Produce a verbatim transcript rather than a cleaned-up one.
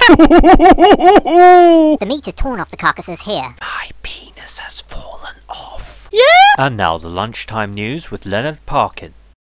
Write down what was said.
The meat is torn off the carcasses here. My penis has fallen off. Yeah! And now the lunchtime news with Leonard Parkin.